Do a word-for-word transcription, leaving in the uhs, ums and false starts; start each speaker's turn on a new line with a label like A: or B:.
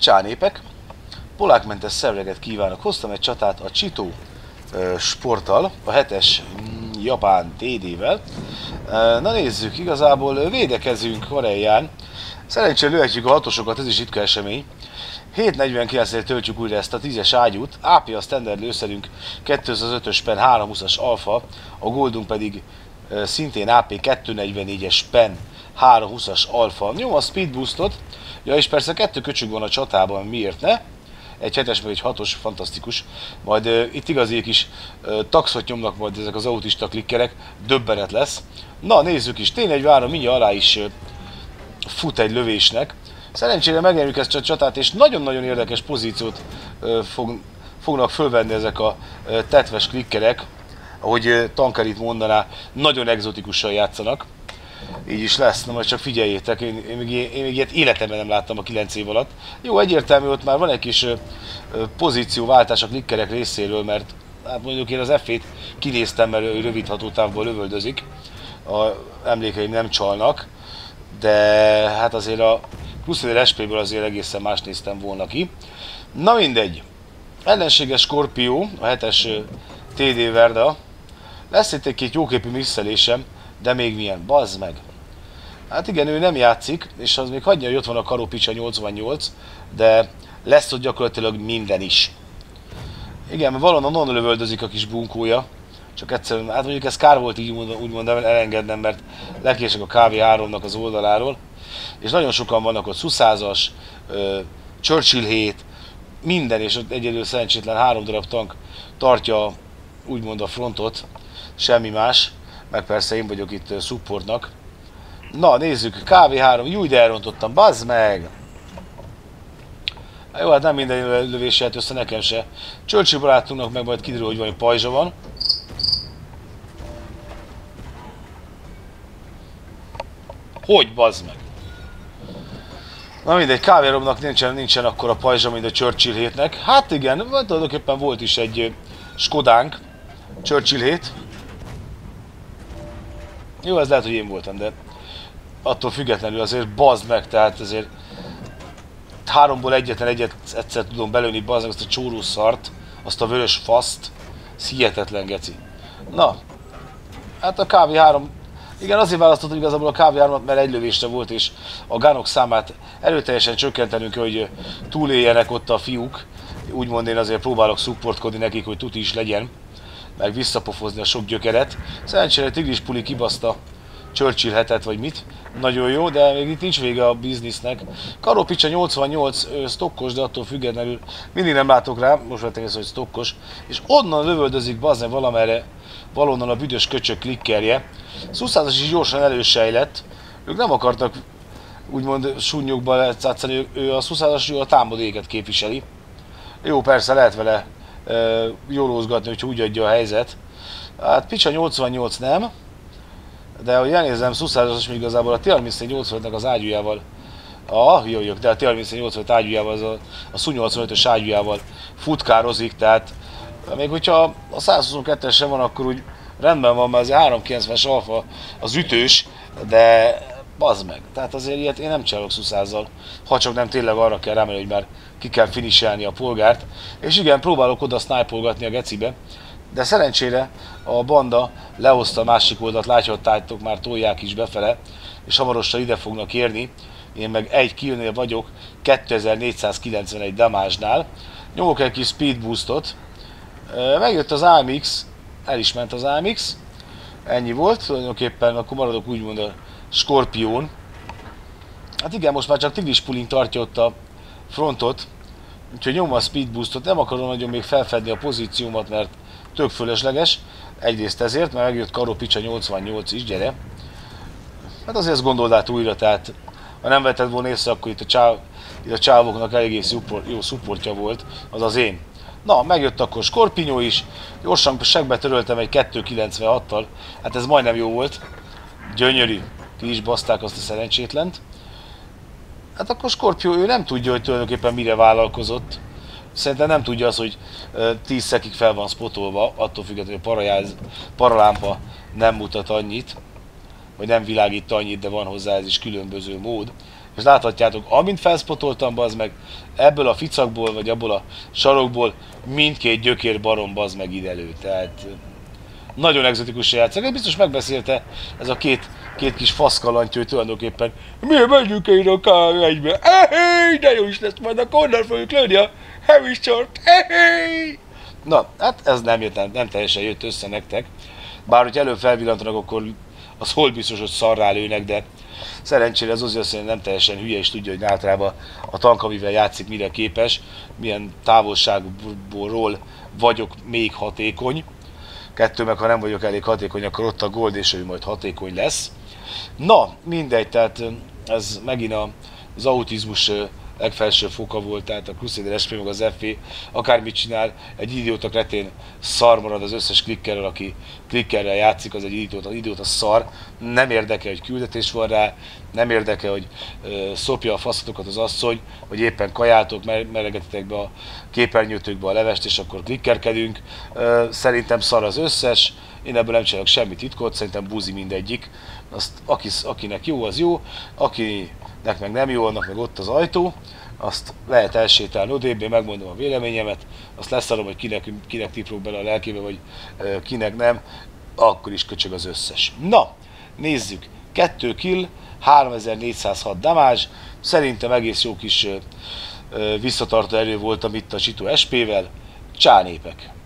A: Csánépek, polákmentes szerveget kívánok. Hoztam egy csatát a Csitó sporttal, a hetes japán té dé-vel. Na nézzük, igazából védekezünk Koreán. Szerencsére lőhetjük a hatosokat, ez is ritka esemény. hét negyvenkilencnél töltjük újra ezt a tízes ágyút. á pé a standard lőszerünk kétszázötös pen háromszázhúszas alfa, a goldunk pedig e, szintén á pé kétszáznegyvennégyes pen háromszázhúszas alfa. Nyom a speed boostot. Ja, és persze kettő köcsög van a csatában, miért ne? Egy hetes meg egy hatos, fantasztikus. Majd uh, itt igazi kis uh, taxot nyomnak majd ezek az autista klikkerek, döbbenet lesz. Na nézzük is, té negyvenhárom mindjárt alá is uh, fut egy lövésnek. Szerencsére megnyerjük ezt a csatát, és nagyon-nagyon érdekes pozíciót uh, fog, fognak fölvenni ezek a uh, tetves klikkerek. Ahogy uh, Tankerit mondaná, nagyon egzotikusan játszanak. Így is lesz, na majd csak figyeljétek, én, én, még, én még ilyet életemben nem láttam a kilenc év alatt. Jó, egyértelmű, ott már van egy kis ö, ö, pozícióváltás a klikkerek részéről, mert hát mondjuk én az ef ét kinéztem, mert ő rövid hatótávból lövöldözik. A emlékeim nem csalnak, de hát azért a plusz es pé-ből azért egészen más néztem volna ki. Na mindegy, ellenséges Skorpió, a hetes té dé Verda. Lesz itt egy-két jóképű misszelésem, de még milyen, bazd meg. Hát igen, ő nem játszik, és az még hagyja, hogy ott van a Karopicsa nyolcvannyolc, de lesz ott gyakorlatilag minden is. Igen, mert valahonnan onnan lövöldözik a kis bunkója, csak egyszerűen, hát mondjuk ez kár volt így úgymond elengednem, mert lekések a ká vé háromnak az oldaláról, és nagyon sokan vannak ott, Szuszázas, Churchill hét, minden, és ott egyedül szerencsétlen három darab tank tartja úgymond a frontot, semmi más. Meg persze én vagyok itt uh, supportnak. Na nézzük, ká vé három, júj de elrontottam, bazd meg! Jó, hát nem minden lövés jött össze, nekem se. Churchill barátunknak meg majd kiderül, hogy valami pajzsa van. Hogy, bazd meg? Na mindegy, ká vé háromnak nincsen, nincsen akkora pajzsa, mint a Churchill hétnek. Hát igen, tulajdonképpen volt is egy uh, Skodánk, Churchill hét. Jó, ez lehet, hogy én voltam, de attól függetlenül azért bazd meg, tehát azért háromból egyetlen egyet egyszer tudom belőni, bazd meg azt a csóró szart, azt a vörös faszt, ez hihetetlen geci. Na, hát a ká vé három, igen, azért választottam igazából a ká vé hármat, mert egy lövésre volt, és a gánok számát erőteljesen csökkentenünk, hogy túléljenek ott a fiúk. Úgymond én azért próbálok supportkodni nekik, hogy tuti is legyen, meg visszapofozni a sok gyökeret. Szerencsére Tigris Puli kibaszta Churchill hetet, vagy mit. Nagyon jó, de még itt nincs vége a biznisznek. Karopicsa nyolcvannyolc stokkos, de attól függetlenül mindig nem látok rá, most vettem észre, hogy stokkos. És onnan lövöldözik bazne valamerre, valonnan a büdös köcsök klikkerje. Szuszázas is gyorsan elősejlett. Ők nem akartak úgymond sunnyokba lecátszani, ő a Szuszázas a támadéket képviseli. Jó, persze lehet vele Uh, jólózgatni, hogyha úgy adja a helyzet. Hát Picsa nyolcvannyolc nem, de ahogy elnézem, Szuszázas még igazából a té harmincnégy nyolcvanötnek az ágyújával, ah, jó, jó, de a té harmincnégy nyolcvanöt ágyújával, az a, a Su nyolcvanötös ágyújával futkározik, tehát még hogyha a százhuszonkettes sem van, akkor úgy rendben van, mert azért háromszázkilencvenes alfa az ütős, de bazd meg, tehát azért ilyet én nem csinálok Szuszázzal, ha csak nem tényleg arra kell rámenni, hogy már ki kell finiselni a polgárt. És igen, próbálok oda sniperolgatni a gecibe, de szerencsére a banda lehozta a másik oldalt, láthatjátok, már tolják is befele, és hamarosan ide fognak érni. Én meg egy killnél vagyok, kétezer-négyszázkilencvenegy damage-nál. Nyomok egy kis speed boostot. Megjött az á em iksz, el is ment az á em iksz. Ennyi volt, tulajdonképpen akkor maradok úgymond a Skorpión. Hát igen, most már csak Tigris Pulin tartja ott a frontot, úgyhogy nyomom a speed boostot, nem akarom nagyon még felfedni a pozíciómat, mert tök fölösleges. Egyrészt ezért, mert megjött Karopicsa nyolcvannyolc is, gyere. Hát azért ezt gondold át újra, tehát ha nem vetted volna észre, akkor itt a, csáv, itt a csávoknak eléggé support, jó supportja volt, az az én. Na, megjött akkor Skorpinyó is, gyorsan segbe töröltem egy kettő kilencvenhattal, hát ez majdnem jó volt. Gyönyörű, ki is baszták azt a szerencsétlent. Hát akkor Skorpió, ő nem tudja, hogy tulajdonképpen mire vállalkozott. Szerintem nem tudja az, hogy tíz szekig fel van spotolva, attól függetlenül, hogy a paralámpa nem mutat annyit, vagy nem világít annyit, de van hozzá ez is különböző mód. és láthatjátok, amint felszpotoltam, bazd meg, ebből a ficakból, vagy abból a sarokból mindkét gyökér barom, bazd meg ide elő. Tehát nagyon egzotikus játszik. Biztos megbeszélte ez a két, két kis faszkalantyú, hogy tulajdonképpen miért menjünk én a ká egybe? Ehé, de jó is lesz, majd a kornál fogjuk lőni a heavy short. Ehé! Na, hát ez nem jött, nem, nem teljesen jött össze nektek. Bár, hogy előbb felvillantanak, akkor az hol biztos, hogy szarrá lőnek, de szerencsére az Ozzy azt nem teljesen hülye, és tudja, hogy általában a tank, amivel játszik, mire képes, milyen távolságból vagyok még hatékony. Kettő meg, ha nem vagyok elég hatékony, akkor ott a gold, és ő majd hatékony lesz. Na, mindegy, tehát ez megint az autizmus legfelső foka volt, tehát a Crusader es pé meg az ef vé akármit csinál, egy idióta kretén szar marad az összes klikkerrel, aki klikkerrel játszik, az egy idióta, idióta szar, nem érdekel, hogy küldetés van rá, nem érdekel, hogy ö, szopja a faszatokat az asszony, vagy éppen kajáltok, melegetitek be a képernyőtökbe a levest, és akkor klikkerkedünk. Ö, szerintem szar az összes, én ebből nem csinálok semmi titkot, szerintem buzi mindegyik. Azt, aki, akinek jó, az jó, akinek meg nem jó, annak meg ott az ajtó, azt lehet elsétálni odébb, én megmondom a véleményemet, azt leszarom, hogy kinek, kinek tiprok bele a lelkébe, vagy ö, kinek nem, akkor is köcsög az összes. Na, nézzük, kettő kill, háromezer-négyszázhat damage, szerintem egész jó kis ö, ö, visszatartó erő voltam itt a Csitó es pével, csánépek!